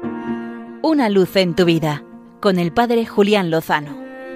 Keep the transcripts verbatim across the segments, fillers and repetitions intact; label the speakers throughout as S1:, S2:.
S1: Una luz en tu vida, con el Padre Julián Lozano.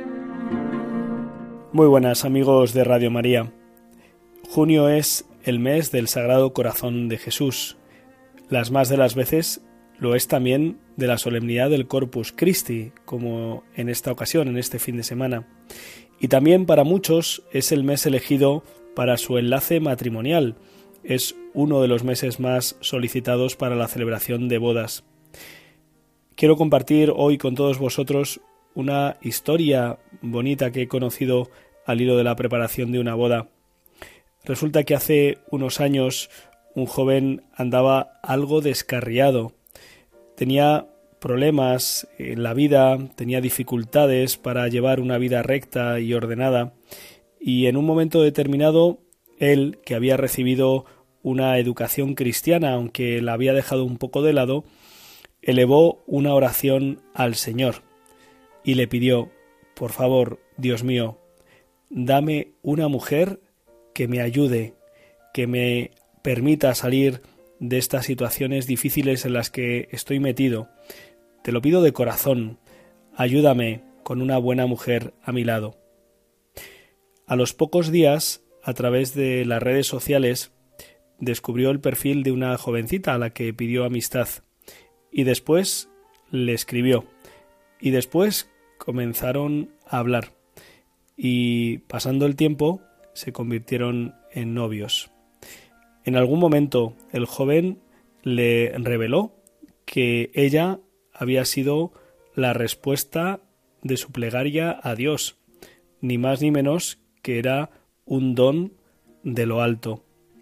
S2: Muy buenas amigos de Radio María. Junio es el mes del Sagrado Corazón de Jesús. Las más de las veces lo es también de la solemnidad del Corpus Christi, como en esta ocasión, en este fin de semana. Y también para muchos es el mes elegido para su enlace matrimonial. Es uno de los meses más solicitados para la celebración de bodas. Quiero compartir hoy con todos vosotros una historia bonita que he conocido al hilo de la preparación de una boda. Resulta que hace unos años un joven andaba algo descarriado. Tenía problemas en la vida, tenía dificultades para llevar una vida recta y ordenada, y en un momento determinado él, que había recibido una educación cristiana, aunque la había dejado un poco de lado, elevó una oración al Señor y le pidió: por favor, Dios mío, dame una mujer que me ayude, que me permita salir de estas situaciones difíciles en las que estoy metido. Te lo pido de corazón, ayúdame con una buena mujer a mi lado. A los pocos días, a través de las redes sociales, descubrió el perfil de una jovencita a la que pidió amistad. Y después le escribió. Y después comenzaron a hablar. Y pasando el tiempo se convirtieron en novios. En algún momento el joven le reveló que ella había sido la respuesta de su plegaria a Dios. Ni más ni menos que era un don de lo alto.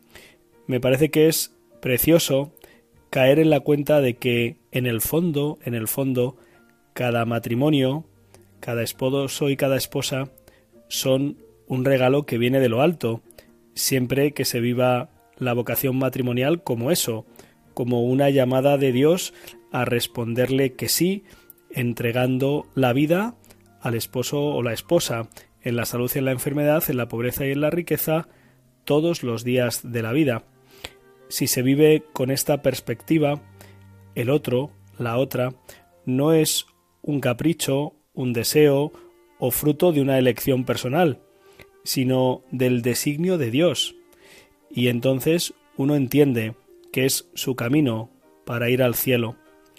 S2: Me parece que es precioso caer en la cuenta de que en el fondo, en el fondo, cada matrimonio, cada esposo y cada esposa son un regalo que viene de lo alto, siempre que se viva la vocación matrimonial como eso, como una llamada de Dios a responderle que sí, entregando la vida al esposo o la esposa, en la salud y en la enfermedad, en la pobreza y en la riqueza, todos los días de la vida. Si se vive con esta perspectiva, el otro, la otra, no es un capricho, un deseo o fruto de una elección personal, sino del designio de Dios. Y entonces uno entiende que es su camino para ir al cielo.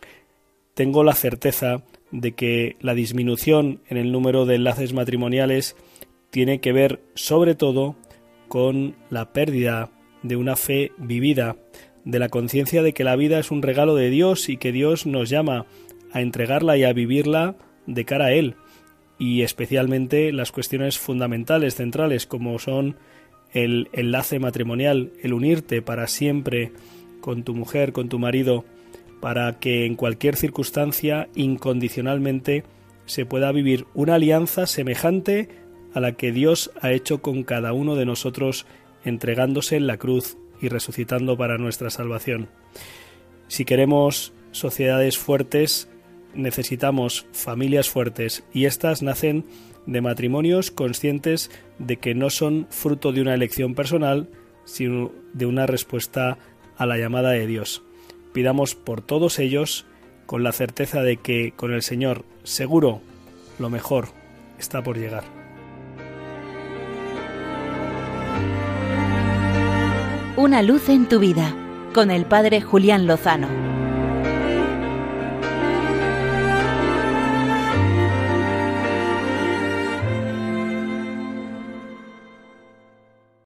S2: Tengo la certeza de que la disminución en el número de enlaces matrimoniales tiene que ver sobre todo con la pérdida de una fe vivida, de la conciencia de que la vida es un regalo de Dios y que Dios nos llama a entregarla y a vivirla de cara a Él, y especialmente las cuestiones fundamentales, centrales, como son el enlace matrimonial, el unirte para siempre con tu mujer, con tu marido, para que en cualquier circunstancia, incondicionalmente, se pueda vivir una alianza semejante a la que Dios ha hecho con cada uno de nosotros, entregándose en la cruz y resucitando para nuestra salvación. Si queremos sociedades fuertes, necesitamos familias fuertes, y estas nacen de matrimonios conscientes de que no son fruto de una elección personal, sino de una respuesta a la llamada de Dios. Pidamos por todos ellos, con la certeza de que con el Señor seguro lo mejor está por llegar.
S1: Una luz en tu vida, con el Padre Julián Lozano.